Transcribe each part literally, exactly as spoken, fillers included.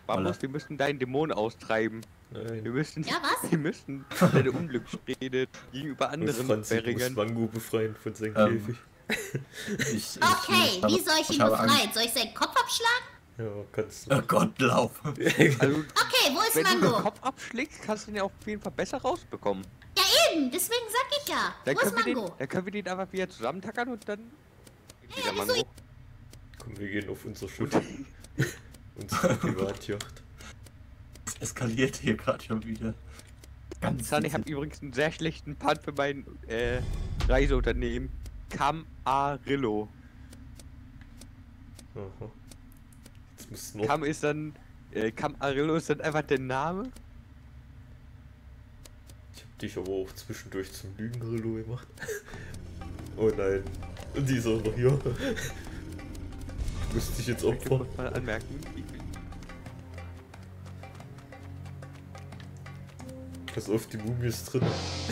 Bambus, wir müssen deinen Dämon austreiben. Nein. Wir müssen, Ja, was? wir müssen deine Unglücksrede gegenüber anderen verringern. Mango befreien von seinem Ähm, Käfig. Ich, ich, Okay, ich, wie soll ich ihn habe befreien? Angst. Soll ich seinen Kopf abschlagen? Ja, kannst du. Oh Gott, lauf. Also, Okay, wo ist wenn du den Mango? Kopf abschlägst, kannst du den auf jeden Fall besser rausbekommen. Ja eben, deswegen sag ich ja. Dann Wo ist können, wir den, Mango? dann können wir den einfach wieder zusammentackern und dann... Ja, wieder wieso Mango. Komm, wir gehen auf unser Schiff. Unsere Privatjacht. Es eskaliert hier gerade schon wieder. Ganz Sunny, ich habe übrigens einen sehr schlechten Part für mein äh, Reiseunternehmen. Camarillo. Aha. Jetzt muss noch. Cam ist dann... Äh, Camarillo ist dann einfach der Name. Ich hab dich aber auch zwischendurch zum Lügenrillo gemacht. Oh nein. Und die ist auch noch hier. Ich muss dich jetzt Ich möchte opfern. kurz mal anmerken. Pass auf, die Mumie ist drin.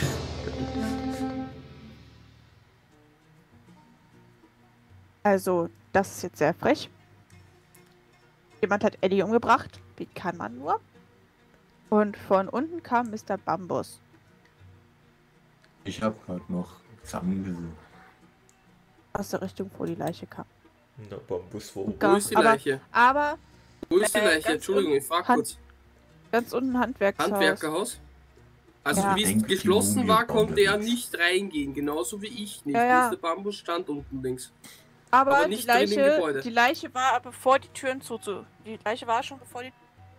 Also, das ist jetzt sehr frech. Jemand hat Ellie umgebracht. Wie kann man nur? Und von unten kam Mister Bambus. Ich habe gerade noch Sam gesehen. Aus der Richtung, wo die Leiche kam. Na, Bambus war oben. Gar- Wo ist die aber- Leiche? Aber Wo ist die äh, Leiche? ganz Entschuldigung, ich frag Hand- kurz. ganz unten Handwerkshaus. Handwerkerhaus? Also Ja. wie es Denkt, die geschlossen Mumie war, war konnte er unterwegs. nicht reingehen. Genauso wie ich nicht. Ja, ja. Der Bambus stand unten links. Aber, aber die, nicht drin im Leiche, Gebäude. die Leiche war bevor die Türen zu, zu. Die Leiche war schon bevor die.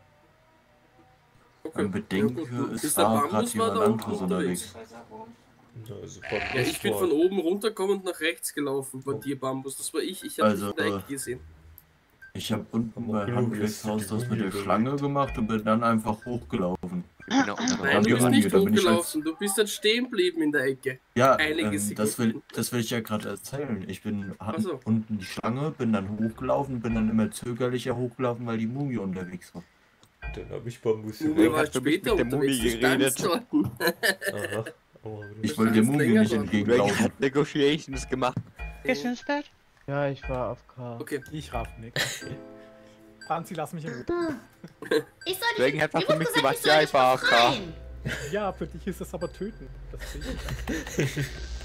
Okay. Man bedenke, Ja, gut, gut. es Ist der war Bambus gerade war jemand da unten anderes unterwegs. unterwegs. Na, also Bambus Ja, ich bin war- von oben runterkommend nach rechts gelaufen bei Oh. dir, Bambus. Das war ich. Ich habe Also, dich in der Ecke gesehen. Ich habe unten Aber bei Glück ist Handwerkshaus die das mit Mumie der bewegt. Schlange gemacht und bin dann einfach hochgelaufen. Genau. dann Nein, die du bist Mumie, nicht da bin ich hochgelaufen. Du bist dann stehen geblieben in der Ecke. Ja, Einige ähm, das, will, Sekunden. das will ich ja gerade erzählen. Ich bin Ach han- so. unten die Schlange, bin dann hochgelaufen, bin dann immer zögerlicher hochgelaufen, weil die Mumie unterwegs war. Dann hab ich Bambus Mumie gemacht. war hast du mich später mit der Mumie unterwegs. Du geredet. standst dort. Aha. Aber Ich Das wollte der ist Mumie länger nicht dort. Greg entgegenlaufen. hat Negotiations gemacht. Gehst du ins Bett? Ja, ich war auf K. Okay. Ich raff nix. Franzi, lass mich in Ruhe. Ich soll dich. Dragon hat was mir für wurde mich gesagt, gemacht. ich soll Ja, dich ich war A F K. befreien. Ja, für dich ist das aber töten. Das sehe ich.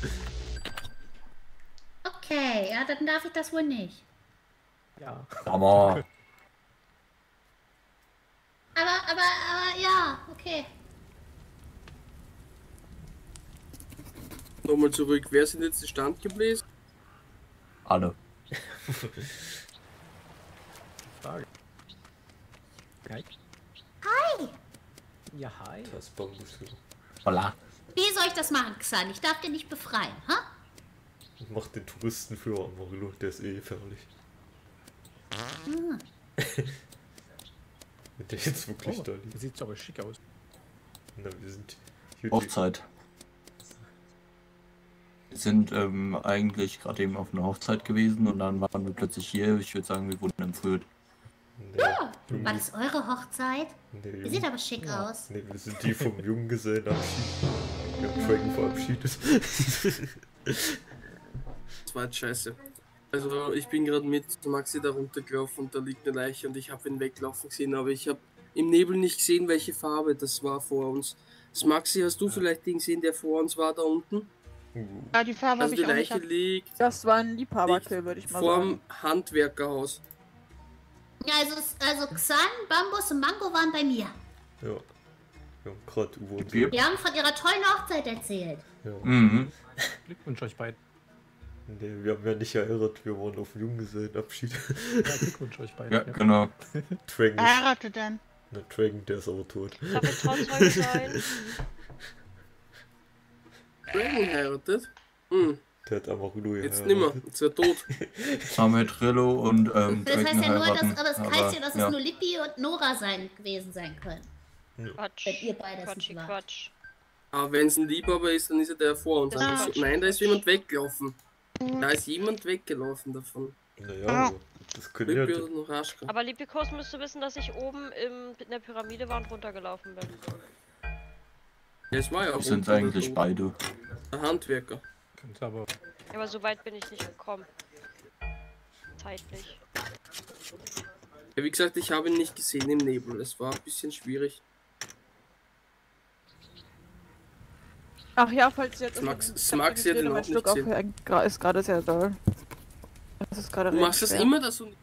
Okay, ja, dann darf ich das wohl nicht. Ja. Aber Aber, aber, aber, ja, okay. Nochmal zurück. Wer sind jetzt die Standgebläse? alle. Frage. Hi. Hi. Ja, hi. das ist Bambus gemacht. Voilà. Wie soll ich das machen, Xan? Ich darf den nicht befreien, ha? Ich mach den Touristenführer Amarillo, der ist eh gefährlich. Hm. Wenn der jetzt wirklich Oh, da liegt. sieht aber schick aus. Na, wir sind hier die- Hochzeit. Wir sind ähm, eigentlich gerade eben auf einer Hochzeit gewesen und dann waren wir plötzlich hier. Ich würde sagen, wir wurden entführt. Nee, Junge- War das eure Hochzeit? nee, Ihr seht aber schick aus. nee, wir sind die vom Junggesellenabschied. Wir haben Dragon verabschiedet. Das war jetzt scheiße. Also ich bin gerade mit Maxi da runtergelaufen und da liegt eine Leiche und ich habe ihn weglaufen gesehen, aber ich habe im Nebel nicht gesehen, welche Farbe das war vor uns. Das Maxi, hast du vielleicht den gesehen, der vor uns war da unten? Ja, die Farbe Also habe die ich auch nicht. Leiche liegt Das war ein Liebhaberkill, würde ich mal vorm sagen. Handwerkerhaus. Ja, also, also Xan, Bambus und Mango waren bei mir. Ja. Wir haben gerade über uns. Okay. Die haben von ihrer tollen Hochzeit erzählt. Ja. Mhm. Glückwunsch euch beiden. Nee, wir haben ja nicht geheiratet, wir waren auf dem Junggesellenabschied. Ja, Glückwunsch euch beiden. Ja, genau. Dragon, Wer heiratet denn? na, Dragon, der ist aber tot. Darf ich Trauzeuge sein? Dragon heiratet? Hm, Der hat Amarillo jetzt geheiratet. nimmer, jetzt ist er tot. Samuel Trillo und ähm, Das heißt Draken ja nur, dass, heiraten, aber es heißt ja, dass ja. es nur Lippi und Nora sein, gewesen sein können. Quatsch. Wenn ihr beide es Quatschi, nicht wart. Quatsch. Aber wenn es ein Liebhaber ist, dann ist er der vor uns. Das Also, ist nein, da ist Quatsch. jemand weggelaufen. Da ist jemand weggelaufen davon. Naja, aber das können ja. Rückbürger noch Aschka. Aber Lipikos müsste wissen, dass ich oben im, in der Pyramide war und runtergelaufen bin. Ja, es war ja auch Das sind unten eigentlich der- beide. Der Handwerker. Könnte aber. Aber so weit bin ich nicht gekommen. Zeitlich. Ja, wie gesagt, ich habe ihn nicht gesehen im Nebel. Es war ein bisschen schwierig. Ach ja, falls jetzt. Smax- Smax ja den auch mein nicht Schluck auf sehen. ist gerade sehr doll. Das ist gerade Du recht machst das schwer. immer, dass du.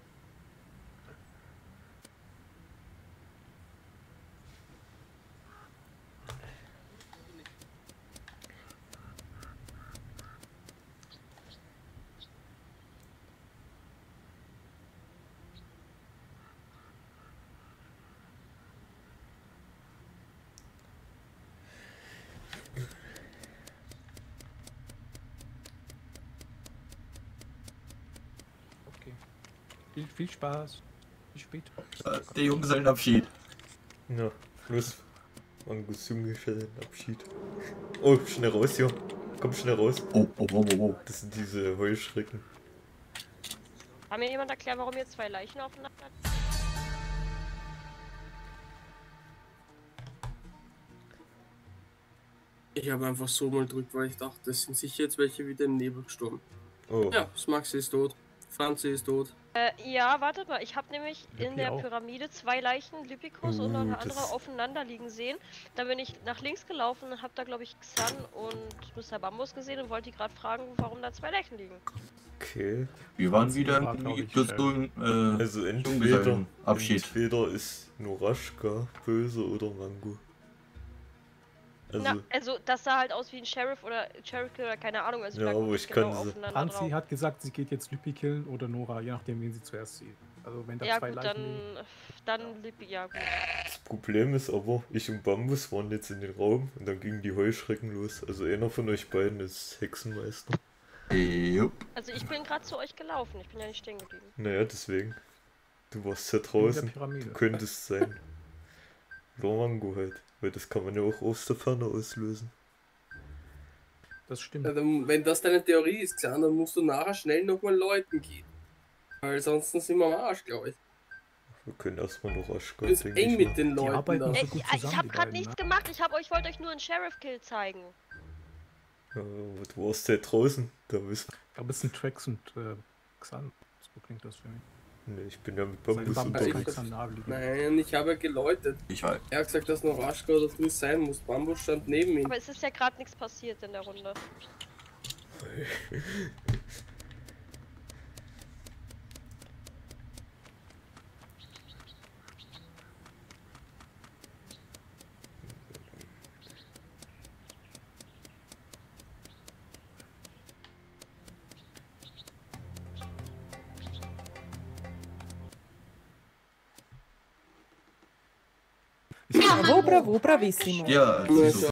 Okay. Viel, viel Spaß. Bis später. Äh, Der Junggesellenabschied. Ja, los. Angus Junggesellenabschied. Oh, schnell raus hier. Komm schnell raus. Oh, oh, oh, oh, oh. Das sind diese Heuschrecken. Kann mir jemand erklären, warum ihr zwei Leichen aufeinander habt? Ich habe einfach so mal gedrückt, weil ich dachte, es sind sicher jetzt welche wieder im Nebel gestorben. Oh. Ja, Smaxi ist tot. Franzi ist tot. Äh, ja, wartet mal, ich habe nämlich in Lippi der auch. Pyramide zwei Leichen, Lippikus Uh, und noch eine das- andere aufeinander liegen sehen. Dann bin ich nach links gelaufen und habe da, glaube ich, Xan und Mister Bambus gesehen und wollte die gerade fragen, warum da zwei Leichen liegen. Okay. Wir waren wieder war, im glaub ich, Gesund, äh, Also entweder, Junggesellenabschied. entweder ist Nuraschka böse oder Mango. Also, Na, also das sah halt aus wie ein Sheriff oder Sheriff oder keine Ahnung, also Ja, lag aber wirklich ich kann genau sie- aufeinander Franzi drauf. hat gesagt, sie geht jetzt Lüppi killen oder Nora, je nachdem, wen sie zuerst sieht. Also wenn da Ja zwei gut, Leichen liegen. dann, dann Lippi, ja gut. das Problem ist aber, ich und Bambus waren jetzt in den Raum und dann gingen die Heuschrecken los. Also einer von euch beiden ist Hexenmeister. Jupp. Also ich bin gerade zu euch gelaufen, ich bin ja nicht stehen geblieben. Naja, deswegen. Du warst ja In der draußen. Pyramide. Du könntest sein. Oder Mango halt. Weil das kann man ja auch aus der Ferne auslösen. Das stimmt. Ja, dann, wenn das deine Theorie ist, Xan, dann musst du nachher schnell nochmal läuten gehen. Weil sonst sind wir am Arsch, glaube ich. Wir können erstmal noch Aschka, Du bist denke eng ich mit mal. den Leuten arbeiten da. so Ey, gut ich zusammen, habe die gerade beiden, nichts ne? gemacht, ich, hab, euch wollte euch nur einen Sheriff-Kill zeigen. Ja, du warst ja draußen. Da bist Ich glaube, es sind Trax und äh, Xan. So klingt das für mich. Nee, ich bin ja mit Sein Bambus Bambus unterwegs. kann unterwegs. Xan nahe liegen. Nein, ich habe ja geläutet. Ich halt. Er hat gesagt, dass noch Aschka oder du sein musst. Bambus stand neben ihm. Aber es ist ja gerade nichts passiert in der Runde. Bravo, bravo, bravissimo. Ja, Ja, so.